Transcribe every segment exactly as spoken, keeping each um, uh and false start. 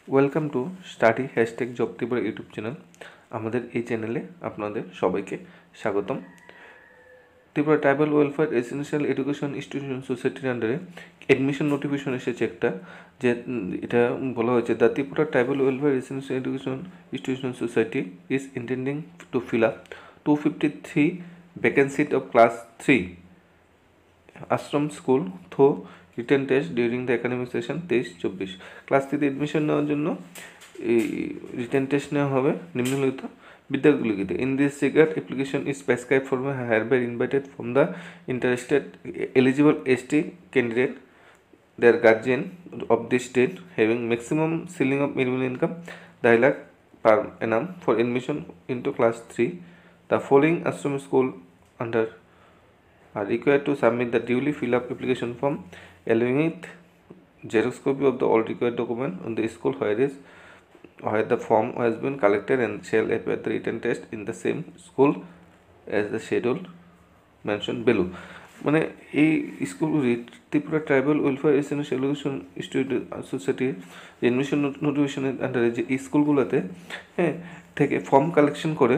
Welcome to study hashtag job Tripura YouTube channel. আমাদের এই চ্যানেলে আপনাদের সবাইকে স্বাগতম। Tripura tribal welfare essential education institution সোসাইটির আন্ডারে অ্যাডমিশন নোটিফিকেশন এসেছে একটা, যে এটা বলা হয়েছে the Tripura tribal welfare essential education institution society is intending to fill up to fifty three vacancy of class three ashram school through written test during the academic session তেইশ চব্বিশ। ক্লাস থ্রিতে এডমিশন নেওয়ার জন্য এই রিটেন টেস্ট নেওয়া হবে নিম্নলিখিত বিদ্যালয়গুলিতে। In this regard application is prescribe for hereby invited from the interested eligible S T candidate their guardian of the state having maximum ceiling of minimum income nine lakh per annum for admission into class three. The following Ashram school under are required to submit the duly fill up application form along with xerox copy of the all required document on the school where is where the form has been collected and shall appear the written test in the same school as the schedule mentioned below. মানে এই স্কুলগুলি Tripura tribal welfare essential education student সোসাইটির admission নোটিফিকেশনের আন্ডারে যে স্কুলগুলোতে হ্যাঁ থেকে ফর্ম কালেকশন করে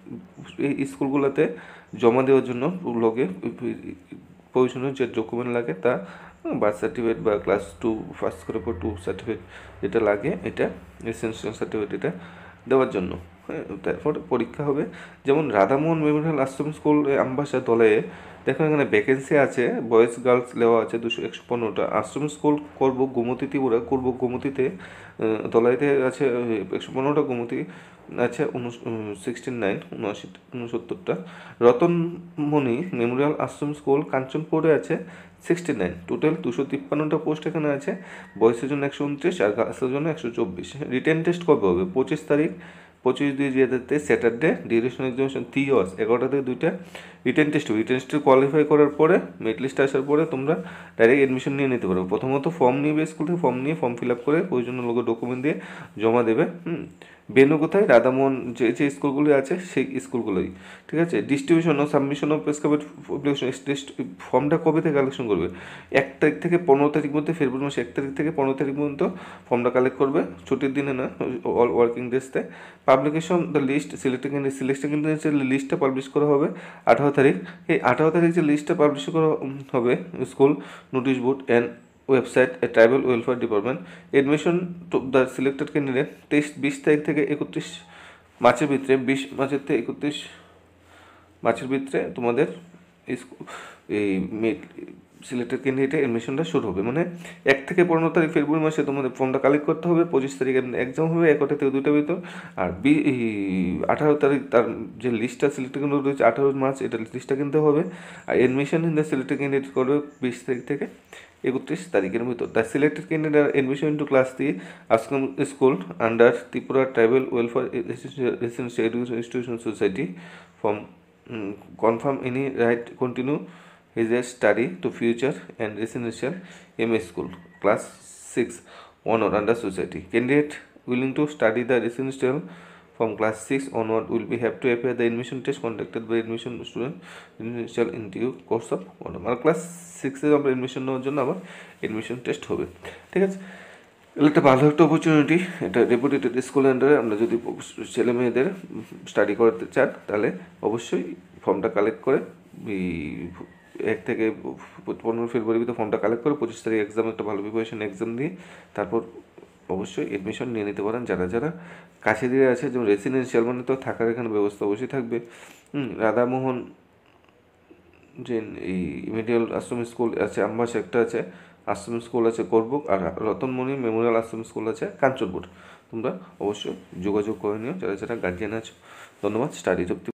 এই স্কুলগুলোতে জমা দেওয়ার জন্য লগে প্রয়োজনীয় যে ডকুমেন্ট লাগে তা বার্থ সার্টিফিকেট বা ক্লাস টু ফার্স্ট করে পর টু সার্টিফিকেট যেটা লাগে এটা এসেনশিয়াল সার্টিফিকেট এটা দেওয়ার জন্য। হ্যাঁ, তারপর পরীক্ষা হবে। যেমন রাধামোহন মেমোরিয়াল আশ্রম স্কুল আমবাসা দলে দেখো এখানে ভ্যাকেন্সি আছে, বয়েজ গার্লস লেওয়া আছে দুশো একশো পনেরোটা। আশ্রম স্কুল করব গোমতী ত্রিপুরা করব গোমতীতে দলাইতে আছে একশো পনেরোটা, গোমতী আছে উনু সিক্সটি নাইন উনআশি উনসত্তরটা। রতনমণি মেমোরিয়াল আশ্রম স্কুল কাঞ্চনপুরে আছে সিক্সটি নাইন। টোটাল দুশো তিপ্পান্নটা পোস্ট এখানে আছে। বয়সের জন্য একশো উনত্রিশ আর গার্লসের জন্য একশো চব্বিশ। রিটেন টেস্ট কবে হবে? পঁচিশ তারিখ পঁচিশ দুই দুই হাজার তেইশ Saturday. Duration examination three hours, এগারোটা থেকে দুইটা রিটেন টেস্ট হবে। রিটেন টেস্ট কোয়ালিফাই করার পরে মেরিট লিস্ট আসার পরে তোমরা ডাইরেক্ট এডমিশন নিয়ে নিতে পারো। প্রথমত ফর্ম নিবে স্কুল থেকে, ফর্ম নিয়ে ফর্ম ফিল আপ করে প্রয়োজনীয় লোক ডকুমেন্ট দিয়ে জমা দেবে। হুম বেনু কোথায়? রাধামোহন যে যে স্কুলগুলি আছে সেই স্কুলগুলোই, ঠিক আছে। ডিস্ট্রিবিউশন ও সাবমিশন অফ প্রেসক্রাইবড ফর্মটা কবে থেকে কালেকশন করবে? এক তারিখ থেকে পনেরো তারিখ মধ্যে, ফেব্রুয়ারি মাসে এক তারিখ থেকে পনেরো তারিখ পর্যন্ত ফর্মটা কালেক্ট করবে, ছুটির দিনে না, অল ওয়ার্কিং ডেজতে। Publication the list selected candidate selected ক্যান্ডিডেটের লিস্টটা পাবলিশ করা হবে আঠারো তারিখ। এই আঠারো তারিখ যে লিস্টটা পাবলিশ করা হবে school notice board and website এ tribal welfare department. Admission to the selected candidate তেইশ বিশ তারিখ থেকে একত্রিশ মার্চের ভিতরে, বিশ মার্চের থেকে একত্রিশ মার্চের ভিতরে তোমাদের এই সিলেক্টেড ক্যান্ডিডেটের এডমিশনটা শুরু হবে। মানে এক থেকে পনেরো তারিখ ফেব্রুয়ারি মাসে তোমাদের ফর্মটা কালেক্ট করতে হবে। পঁচিশ তারিখ এক্সাম হবে একটা থেকে দুইটা ভিতর। আর বি আঠারো তারিখ তার যে লিস্টটা সিলেক্টেড ক্যান্ডিডেট রয়েছে আঠারো মার্চ এটা লিস্টটা কিনতে হবে। আর admission in the selected candidate করবে বিশ তারিখ থেকে একত্রিশ তারিখের ভিতর। The selected candidate admission into class three ashram school under Tripura tribal welfare essential education institution society from confirm any right continue his study to future and residential M A school class six onward under society. Candidate willing to study the residential from class six onward will be have to appear the admission test conducted by admission student residential in due course of autumn. আর class সিক্সে আমরা admission নেওয়ার জন্য আবার admission test হবে, ঠিক আছে। এটা একটা ভালো একটা অপরচুনিটি। এটা রেপুটেটেড স্কুলের আন্ডারে আমরা যদি ছেলে মেয়েদের স্টাডি করতে চান তাহলে অবশ্যই ফর্মটা কালেক্ট করে এক থেকে পনেরো ফেব্রুয়ারি ভিতরে ফর্মটা কালেক্ট করে পঁচিশ তারিখ এক্সাম একটা ভালো প্রিপারেশন এক্সাম দিয়ে তারপর অবশ্যই এডমিশন নিয়ে নিতে পারেন। যারা যারা কাছে দিয়ে আছে, যেমন রেসিডেন্সিয়াল মানে তো থাকার এখানে ব্যবস্থা অবশ্যই থাকবে। হুম রাধামোহন যে এই মিডিয়াল আশ্রম স্কুল আছে আমবাসা একটা আছে, আশ্রম স্কুল আছে করবুক, আর রতনমণি মেমোরিয়াল আশ্রম স্কুল আছে কাঞ্চনপুর। তোমরা অবশ্যই যোগাযোগ করে নিও যারা যারা গার্জিয়ান আছো। ধন্যবাদ। স্টাডি